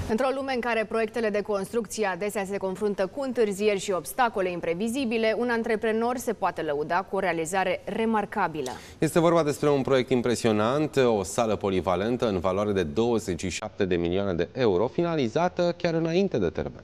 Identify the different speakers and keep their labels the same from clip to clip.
Speaker 1: Într-o lume în care proiectele de construcție adesea se confruntă cu întârzieri și obstacole imprevizibile, un antreprenor se poate lăuda cu o realizare remarcabilă.
Speaker 2: Este vorba despre un proiect impresionant, o sală polivalentă în valoare de 27 de milioane de euro, finalizată chiar înainte de termen.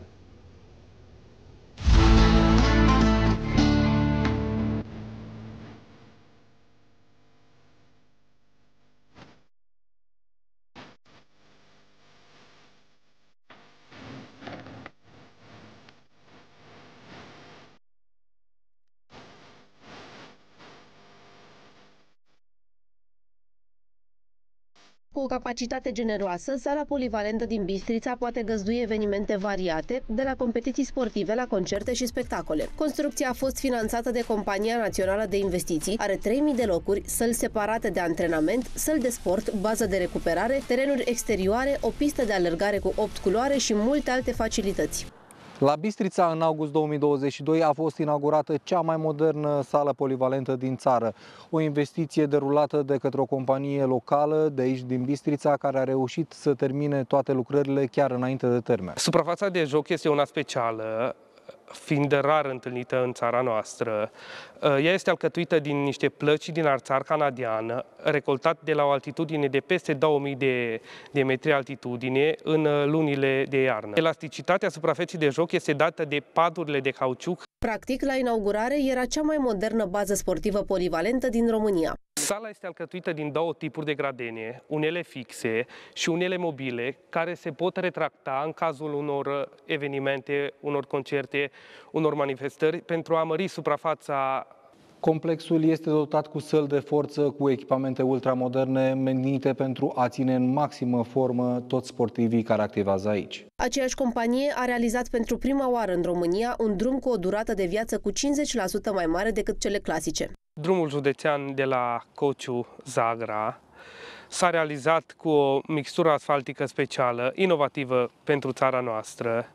Speaker 3: Cu o capacitate generoasă, sala polivalentă din Bistrița poate găzdui evenimente variate, de la competiții sportive la concerte și spectacole. Construcția a fost finanțată de Compania Națională de Investiții, are 3000 de locuri, săli separate de antrenament, săli de sport, bază de recuperare, terenuri exterioare, o pistă de alergare cu 8 culoare și multe alte facilități.
Speaker 4: La Bistrița, în august 2022, a fost inaugurată cea mai modernă sală polivalentă din țară. O investiție derulată de către o companie locală de aici din Bistrița, care a reușit să termine toate lucrările chiar înainte de termen.
Speaker 5: Suprafața de joc este una specială, fiind rar întâlnită în țara noastră. Ea este alcătuită din niște plăci din arțar canadian, recoltat de la o altitudine de peste 2000 de metri altitudine în lunile de iarnă. Elasticitatea suprafeței de joc este dată de padurile de cauciuc.
Speaker 3: Practic, la inaugurare era cea mai modernă bază sportivă polivalentă din România.
Speaker 5: Sala este alcătuită din două tipuri de gradene, unele fixe și unele mobile, care se pot retracta în cazul unor evenimente, unor concerte, unor manifestări, pentru a mări suprafața.
Speaker 4: Complexul este dotat cu săli de forță, cu echipamente ultramoderne menite pentru a ține în maximă formă toți sportivii care activează aici.
Speaker 3: Aceeași companie a realizat pentru prima oară în România un drum cu o durată de viață cu 50% mai mare decât cele clasice.
Speaker 5: Drumul județean de la Cociu-Zagra s-a realizat cu o mixtură asfaltică specială, inovativă pentru țara noastră.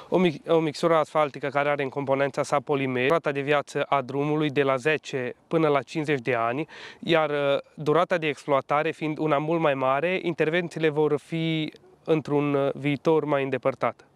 Speaker 5: O mixtură asfaltică care are în componența sa polimer, durata de viață a drumului de la 10 până la 50 de ani, iar durata de exploatare fiind una mult mai mare, intervențiile vor fi într-un viitor mai îndepărtat.